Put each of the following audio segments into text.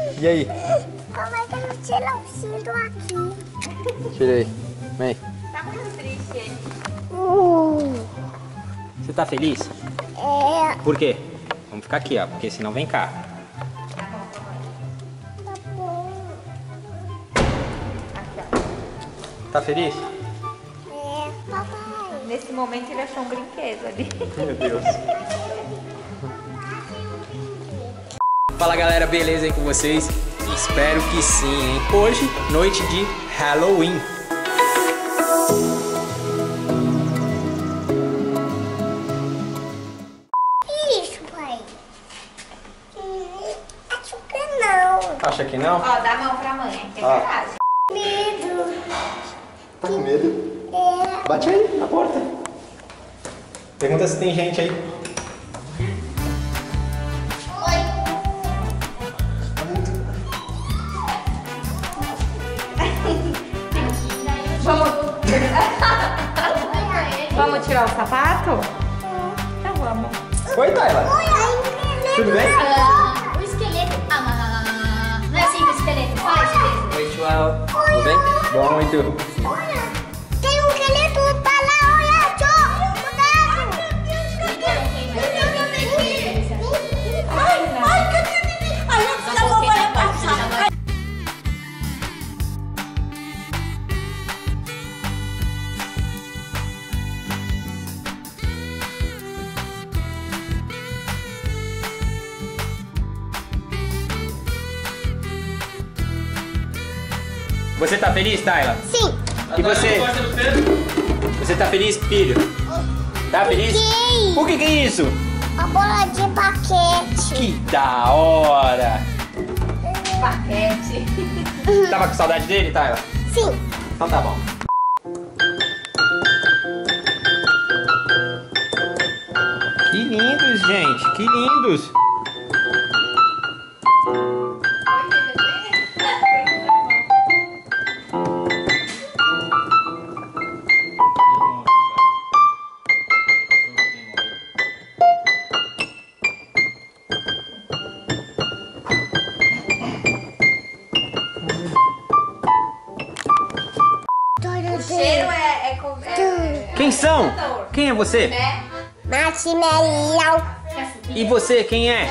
E aí? Como é que eu não tiro o cinto aqui? Tirei. Vem. Tá muito triste ele. Você tá feliz? É. Por quê? Vamos ficar aqui, ó, porque senão vem cá. Tá bom. Tá feliz? É, papai. Nesse momento ele achou um brinquedo ali. Meu Deus. Fala galera, beleza aí com vocês? Espero que sim, hein? Hoje, noite de Halloween. Isso, pai. Acho que não. Acha que não? Ó, dá a mão pra mãe, que é Ó. verdade. Medo. Tá com medo? É. Bate aí na porta. Pergunta se tem gente aí. Vamos tirar o sapato? Então vamos. Oi, Tayla. Tudo bem? O esqueleto. Não é assim que o esqueleto faz? Oi, tchau. Tudo bem? Bom, e tu? Tem um esqueleto pra lá, olha, tchau. Cuidado. Você tá feliz, Tayla? Sim. E você? Você tá feliz, filho? Tá feliz? Sim. O que é isso? A bola de paquete. Que da hora! Paquete. Tava com saudade dele, Tayla? Sim. Então tá bom. Que lindos, gente! Que lindos! O cheiro é Quem são? Quem é você? né? Marshmallow. E você, quem é?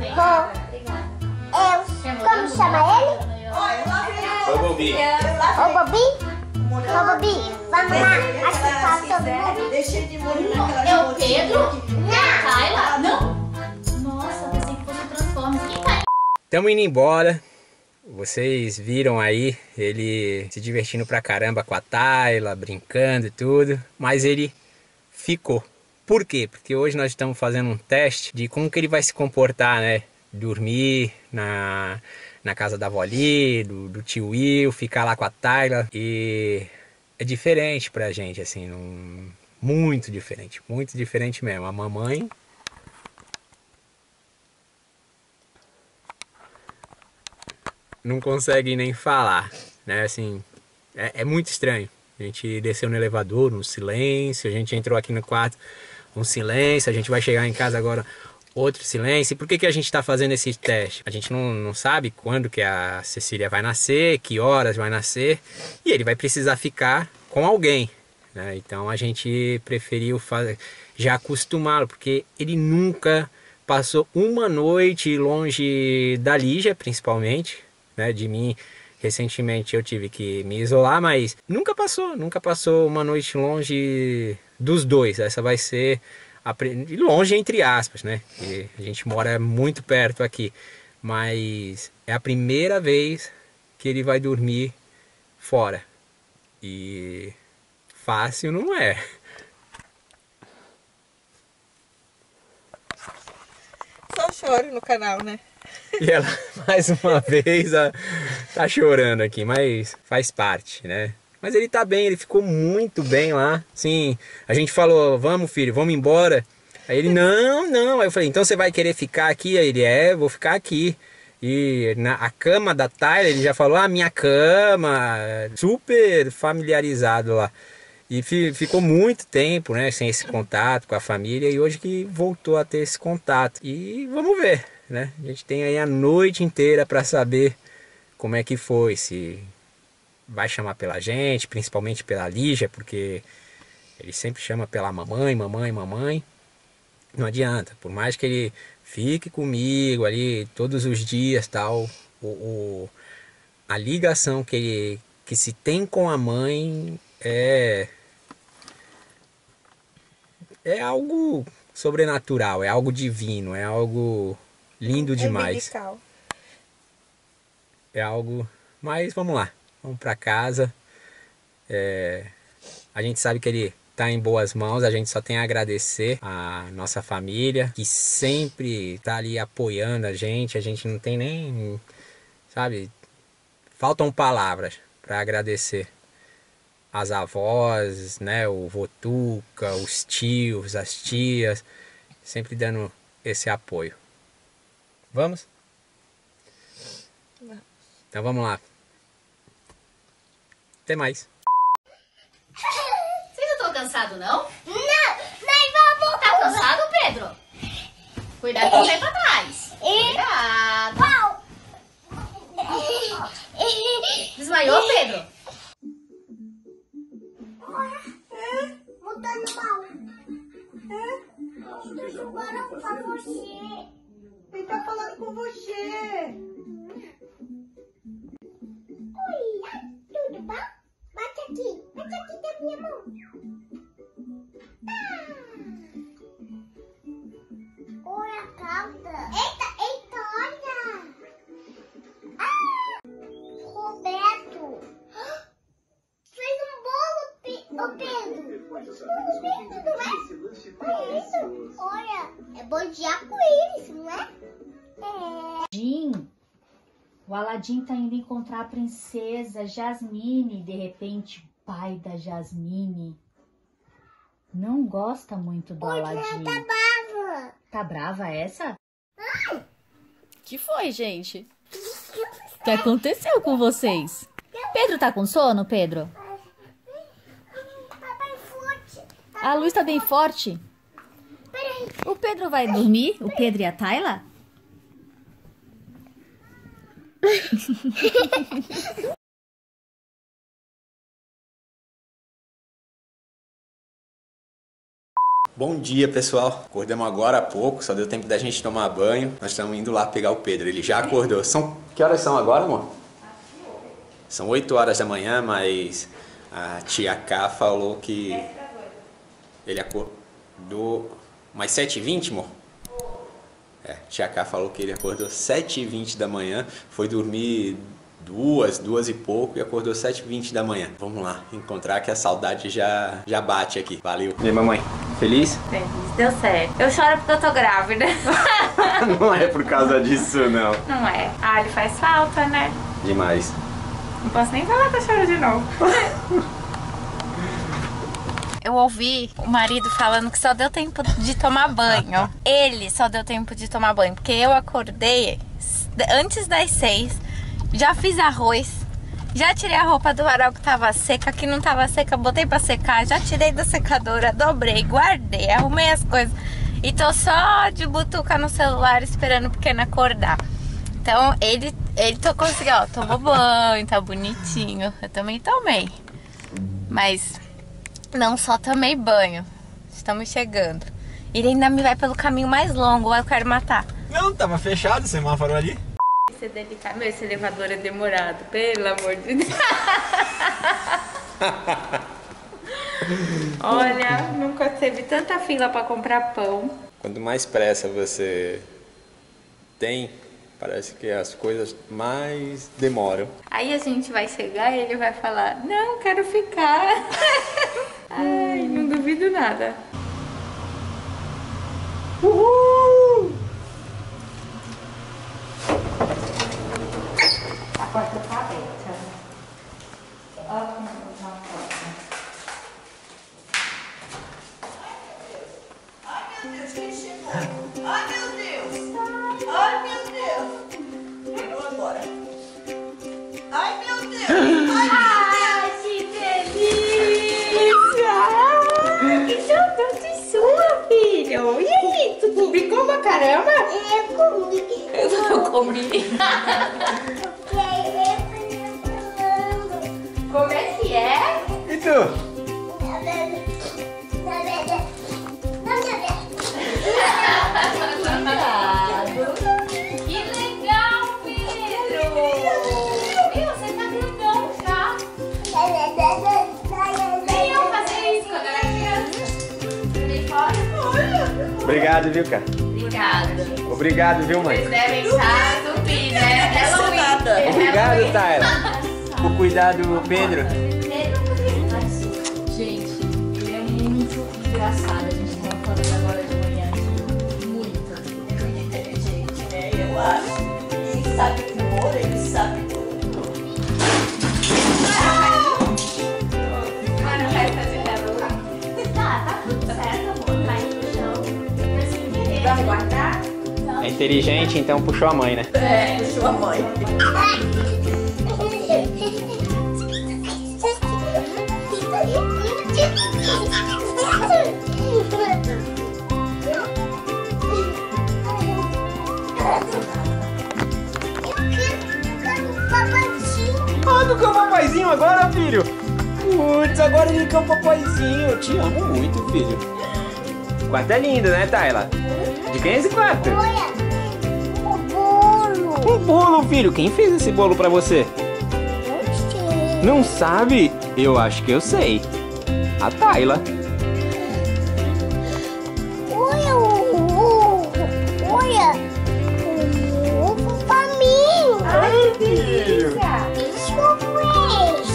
Como chama ele? Oi, Bobi. Ô, Bobi? Ô, Bobi, vamos lá assistir todo mundo? Deixa de molho naquela É o Pedro? Tayla? Não. Nossa, pensei que fosse um Transformers. Quem tá Estamos indo embora. Vocês viram aí ele se divertindo pra caramba com a Tayla, brincando e tudo. Mas ele ficou. Por quê? Porque hoje nós estamos fazendo um teste de como que ele vai se comportar, né? Dormir na casa da avó ali, do tio Will, ficar lá com a Tayla. E é diferente pra gente, assim, muito diferente mesmo. A mamãe... não consegue nem falar, né? Assim, é muito estranho. A gente desceu no elevador, um silêncio. A gente entrou aqui no quarto, um silêncio. A gente vai chegar em casa agora, outro silêncio. E por que a gente está fazendo esse teste? A gente não sabe quando que a Cecília vai nascer, que horas vai nascer. E ele vai precisar ficar com alguém, né? Então a gente preferiu já acostumá-lo, porque ele nunca passou uma noite longe da Lígia, principalmente, né, de mim. Recentemente eu tive que me isolar, mas nunca passou uma noite longe dos dois. Essa vai ser longe entre aspas, né? E a gente mora muito perto aqui, mas é a primeira vez que ele vai dormir fora. E fácil não é. Só choro no canal, né? E ela, mais uma vez, tá chorando aqui, mas faz parte, né? Mas ele tá bem, ele ficou muito bem lá. Sim, a gente falou, vamos filho, vamos embora. Aí ele, não. Aí eu falei, então você vai querer ficar aqui? Aí ele, vou ficar aqui. E a cama da Tayla, ele já falou, minha cama, super familiarizado lá. E ficou muito tempo, né, sem esse contato com a família. E hoje que voltou a ter esse contato. E vamos ver. né? A gente tem aí a noite inteira para saber como é que foi, se vai chamar pela gente, principalmente pela Lígia, porque ele sempre chama pela mamãe, mamãe, mamãe. Não adianta, por mais que ele fique comigo ali todos os dias, tal, a ligação que se tem com a mãe é algo sobrenatural, é algo divino, é algo lindo demais. Umbilical. É algo... Mas vamos lá, vamos para casa. A gente sabe que ele tá em boas mãos, a gente só tem a agradecer a nossa família, que sempre tá ali apoiando a gente não tem nem, sabe, faltam palavras para agradecer as avós, né, o Votuca, os tios, as tias, sempre dando esse apoio. Vamos? Então vamos lá. Até mais. Vocês não estão cansados, não? Não, nós vamos. Tá cansado, Pedro? Cuidado que não vai pra trás. Cuidado. Pau. Desmaiou, Pedro? Mudando mal. Estou jogando pra você. Ele tá falando com você. Oi, tudo bom? Bate aqui da minha mão. Olha a cauda. Eita, olha. Roberto. Fez um bolo, ô Pedro. Bolo verde, não é? Olha isso. Olha, é bom de arco-íris, não é? Aladim. O Aladim tá indo encontrar a princesa Jasmine. De repente, o pai da Jasmine não gosta muito do Aladim. Tá brava. Tá brava essa? Que foi, gente? O que aconteceu com vocês? Pedro tá com sono, Pedro? Tá bem forte. A luz tá bem forte. Peraí. O Pedro vai dormir? O Pedro e a Tayla? Bom dia, pessoal. Acordamos agora há pouco, só deu tempo da gente tomar banho. Nós estamos indo lá pegar o Pedro, ele já acordou. Que horas são agora, amor? São 8 horas da manhã, mas a tia K falou que ele acordou mais 7h20, amor? Tia K falou que ele acordou 7h20 da manhã, foi dormir 2 e pouco e acordou 7h20 da manhã. Vamos lá, encontrar que a saudade já bate aqui. Valeu. E aí, mamãe, feliz? Feliz, deu certo. Eu choro porque eu tô grávida. Não é por causa disso, não. Não é? Ah, ele faz falta, né? Demais. Não posso nem falar que eu choro de novo. Eu ouvi o marido falando que só deu tempo de tomar banho. Ele só deu tempo de tomar banho, porque eu acordei antes das 6, já fiz arroz, já tirei a roupa do varal que tava seca, que não tava seca, botei pra secar, já tirei da secadora, dobrei, guardei, arrumei as coisas e tô só de butuca no celular esperando o pequeno acordar. Então ele conseguiu, ó, tomou banho, tá bonitinho. Eu também tomei, mas não só tomei banho. Estamos chegando. Ele ainda me vai pelo caminho mais longo, eu quero matar. Não, tava fechado o semáforo ali. Esse é delicado. Meu, esse elevador é demorado, pelo amor de Deus. Olha, nunca teve tanta fila pra comprar pão. Quanto mais pressa você tem, parece que as coisas mais demoram. Aí a gente vai chegar e ele vai falar: não, quero ficar. Ai, não duvido nada. Uhul! A porta tá aberta. Ai, meu Deus! Ai, meu Deus! Vou agora. Ai, meu Deus! Ai, que delícia! Que saudade sua, filho! E aí, tu publicou pra caramba? Eu não comi. Como é que é? E tu? Que legal, Pedro! Meu, você tá grandão já. Nem eu fazia isso quando era criança. Joguei fora. Obrigado, viu, cara? Obrigada. Obrigado, viu, mãe? Vocês devem estar zumbi, né? Halloween. Obrigado, Tayla, por cuidar do Pedro. Gente, ele é muito engraçado. A gente tava falando agora de manhã. Muito. É muito inteligente, né? Eu acho. Ele sabe humor, ele sabe tudo. Mas não vai fazer Halloween. Tá tudo certo, amor. Cai no chão. Mas sem querer. Vai guardar? Não. É inteligente, então puxou a mãe, né? É, sua mãe. Ah, tu quer o papaizinho agora, filho? Putz, agora ele quer o papaizinho. Eu te amo muito, filho. O quarto é lindo, né, Tayla? De quem é esse quarto? Olha, o bolo. Um bolo, filho. Quem fez esse bolo pra você? Não sabe? Eu acho que eu sei. A Tayla. Olha olha, o ovo pra mim. Ai, filho. Deixa eu ver.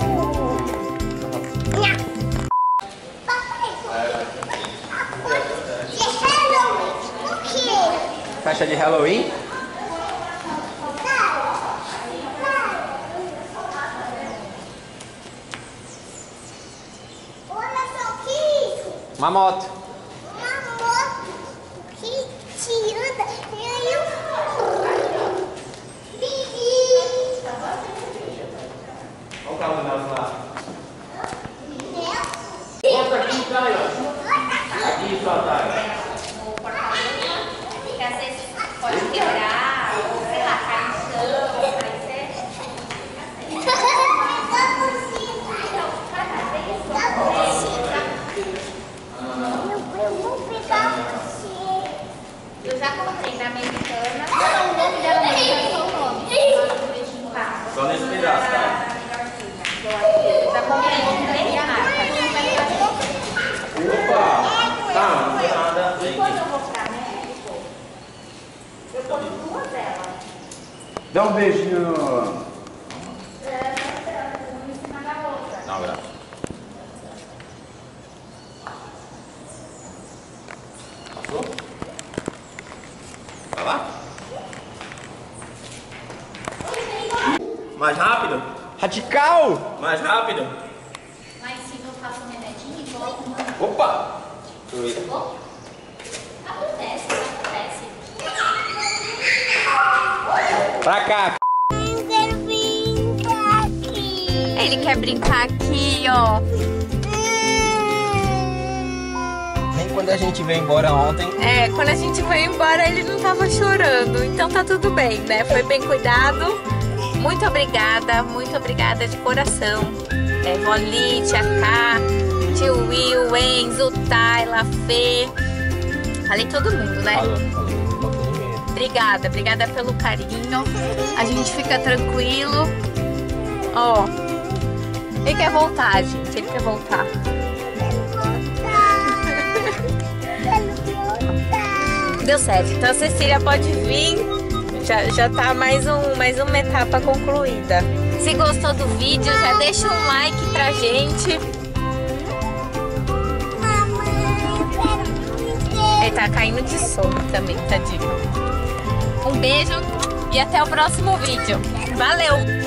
Papai, é Halloween. O quê? Faixa de Halloween? Olha só que isso. Uma moto. Uma moto que te anda e aí eu... Olha o carro dela lá. Volta aqui, Tayla. Aqui, sua Tayla. Porque às vezes pode quebrar, ou sei lá, cair no chão, Eu vou pegar você. Eu já comprei na Americana. O nome dela americana é o nome. Só nesse pedaço, tá? Eu já comprei em 3 marcas. Opa! Tá, não tem nada. Quando eu vou pra México, eu compro 2 delas. Dá um beijinho no... Uma em cima da outra. Dá um abraço. Passou? Vai lá? Mais rápido? Radical! Mais rápido? Mas se eu faço um remedinho e volto, Opa! acontece, acontece. Pra cá! Eu quero brincar aqui. Ele quer brincar aqui, ó. Nem quando a gente veio embora ontem. É, quando a gente foi embora ele não tava chorando, então tá tudo bem, né? Foi bem cuidado. Muito obrigada de coração. Voli, Tia Cá, tio Will, Enzo, Tayla, Fê. Falei todo mundo, né? Obrigada pelo carinho. A gente fica tranquilo. Ó, ele quer voltar, gente, ele quer voltar. Deu certo, então a Cecília pode vir. Já tá mais uma etapa concluída. Se gostou do vídeo, já deixa um like pra gente. Ele tá caindo de sono também, tadinho. Um beijo e até o próximo vídeo. Valeu!